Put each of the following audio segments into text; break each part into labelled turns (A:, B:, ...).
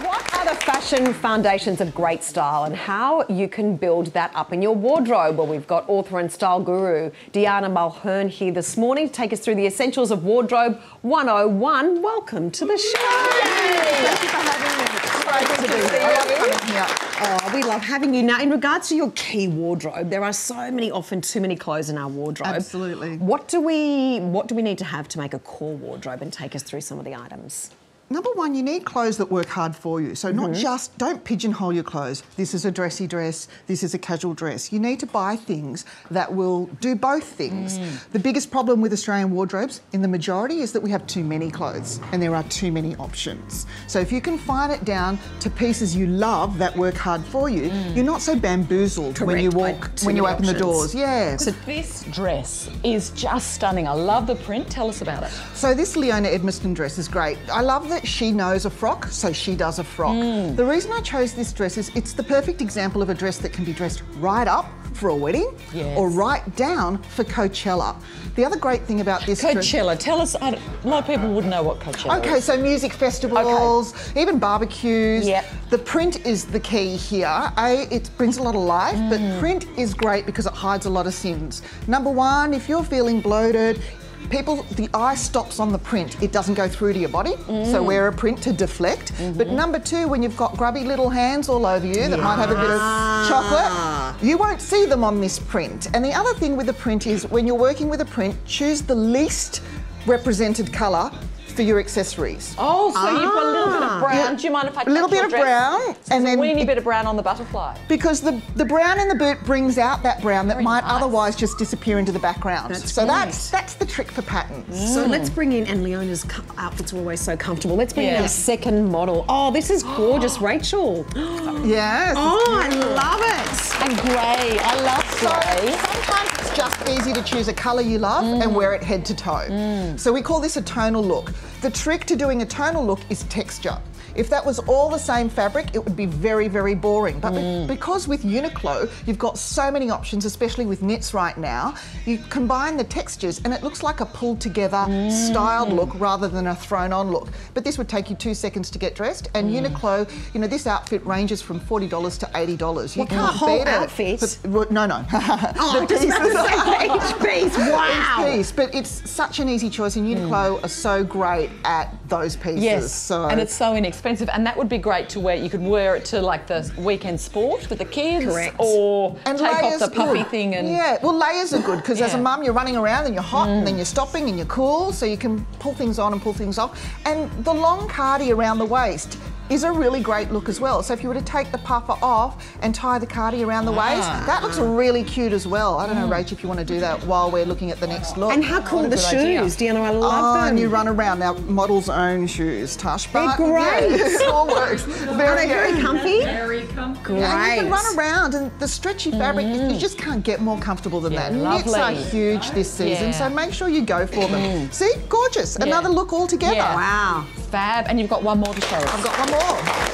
A: What are the fashion foundations of great style and how you can build that up in your wardrobe? Well, we've got author and style guru Deanna Mulhern here this morning to take us through the essentials of Wardrobe 101. Welcome to the show.
B: Thank you for having me. It's great to be here.
A: Oh, we love having you. Now, in regards to your key wardrobe, there are often too many clothes in our wardrobe.
B: Absolutely.
A: What do we need to have to make a core wardrobe, and take us through some of the items?
B: Number one, you need clothes that work hard for you. So not just, don't pigeonhole your clothes. This is a dressy dress, this is a casual dress. You need to buy things that will do both things. The biggest problem with Australian wardrobes, in the majority, is that we have too many clothes and there are too many options. So if you can fine it down to pieces you love that work hard for you, you're not so bamboozled when you walk, when you open the doors. Yeah.
C: So this dress is just stunning. I love the print. Tell us about it.
B: So this Leona Edmiston dress is great. I love that she knows a frock, so she does a frock. The reason I chose this dress is it's the perfect example of a dress that can be dressed right up for a wedding or right down for Coachella. The other great thing about this
C: Coachella, tell us, a lot of people wouldn't know what Coachella is.
B: Okay, so music festivals, even barbecues.
C: Yep.
B: The print is the key here. It brings a lot of life, but print is great because it hides a lot of sins. Number one, if you're feeling bloated, the eye stops on the print. It doesn't go through to your body, so wear a print to deflect. But number two, when you've got grubby little hands all over you that might have a bit of chocolate, you won't see them on this print. And the other thing with the print is when you're working with a print, choose the least represented colour for your accessories.
C: Oh, so you've got a little bit of brown. Do you mind if I touch
B: a little bit
C: your
B: of
C: dress?
B: brown, and
C: a
B: then
C: weeny bit of brown on the butterfly.
B: Because the brown in the boot brings out that brown that might otherwise just disappear into the background. That's the trick for patterns.
A: So let's bring in, and Leona's outfits are always so comfortable. Let's bring in our second model. Oh, this is gorgeous, Rachel.
B: Yes.
A: Oh, I love it.
C: And grey. I love grey.
B: Sometimes it's just easy to choose a colour you love and wear it head to toe. So we call this a tonal look. The trick to doing a tonal look is texture. If that was all the same fabric, it would be very, very boring. But because with Uniqlo, you've got so many options, especially with knits right now, you combine the textures and it looks like a pulled together, styled look rather than a thrown on look. But this would take you 2 seconds to get dressed. And Uniqlo, you know, this outfit ranges from $40 to $80. You can't
A: whole
B: beat
A: outfit?
B: it. But, no.
A: Oh, just each piece. Wow.
B: Each piece. But it's such an easy choice, and Uniqlo are so great at those pieces.
C: Yes, and it's so inexpensive. And that would be great to wear. You could wear it to like the weekend sport with the kids.
A: Correct.
C: Or
B: and
C: take off the puffy
B: good.
C: thing. And
B: yeah, well, layers are good because as a mum, you're running around and you're hot and then you're stopping and you're cool, so you can pull things on and pull things off. And the long cardi around the waist is a really great look as well. So if you were to take the puffer off and tie the cardi around the waist, that looks really cute as well. I don't know, Rach, if you want to do that while we're looking at the next look.
A: And how cool are the shoes, Deanna? I love them.
B: And you run around. Now, models own shoes, Tash.
A: They're great.
B: Yeah, it all works.
A: Very comfy?
D: Very comfy.
A: Great.
B: And you can run around, and the stretchy fabric, you just can't get more comfortable than that. Knits are huge this season, so make sure you go for them. See, gorgeous. Another look all together.
C: Yeah.
A: Wow.
C: Fab. And you've got one more to show us.
B: I've got one more.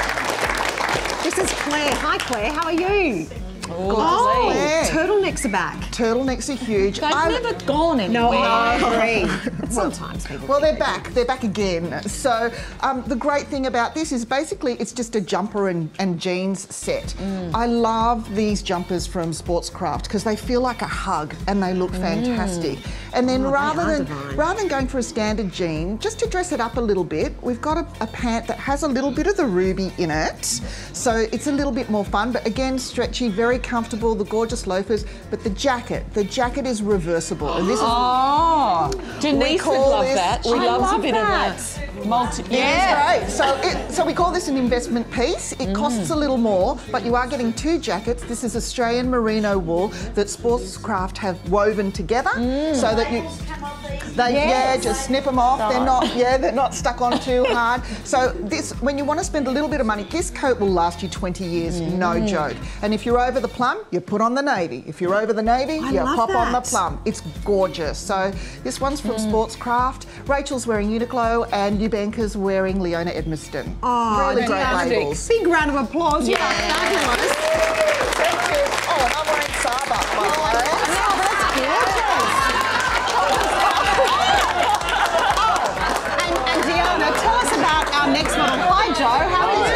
A: This is Claire. Hi, Claire. How are you?
C: Oh,
B: Claire.
A: Turtlenecks are back.
B: Turtlenecks are huge.
C: They've never gone anywhere.
A: No, I agree. But sometimes people.
B: Well, they're back. They're back again. So the great thing about this is basically it's just a jumper and jeans set. I love these jumpers from Sportscraft because they feel like a hug and they look fantastic. And then rather than going for a standard jean, just to dress it up a little bit, we've got a pant that has a little bit of the ruby in it. So it's a little bit more fun, but again, stretchy, very comfortable, the gorgeous loafers, but the jacket is reversible. And this is
C: Denise would love that. She loves a bit of that.
B: Great. So we call this an investment piece. It costs a little more, but you are getting 2 jackets. This is Australian merino wool that Sportscraft have woven together, so that just snip them off. They're not stuck on too hard. So this, when you want to spend a little bit of money, this coat will last you 20 years, no joke. And if you're over the plum, you put on the navy. If you're over the navy, you pop on the plum. It's gorgeous. So this one's from Sportscraft. Rachel's wearing Uniqlo and Eubanka's wearing Leona Edmiston.
A: Oh,
B: really great labels.
A: Big round of applause. Yeah. Fabulous.
B: Thank you. Oh, and I'm wearing Saba, by the way.
A: Oh, that's gorgeous. And Deanna, tell us about our next model. Hi, Joe. How are you?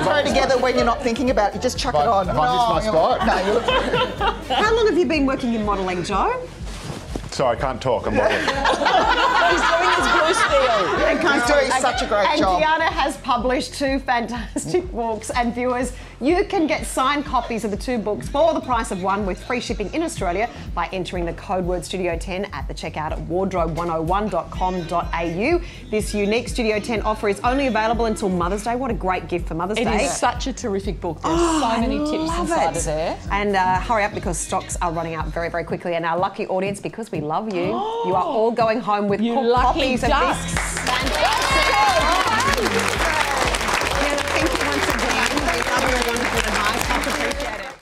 B: throw together when you're not thinking about it. You just chuck it on.
D: Have I missed my spot?
B: No, you look
A: How long have you been working in modelling, Joe?
D: Sorry, I can't talk. I'm modelling.
C: He's doing his blue steel.
B: He's doing such a great job.
A: And Diana has published 2 fantastic books, and viewers, you can get signed copies of the 2 books for the price of 1 with free shipping in Australia by entering the code word Studio 10 at the checkout at wardrobe101.com.au. This unique Studio 10 offer is only available until Mother's Day. What a great gift for Mother's
C: It
A: Day.
C: is such a terrific book. There's so many tips inside of there.
A: And hurry up because stocks are running out very, very quickly. And our lucky audience, because we love you, you are all going home with
C: You lucky
A: copies of
C: ducks.
A: this fantastic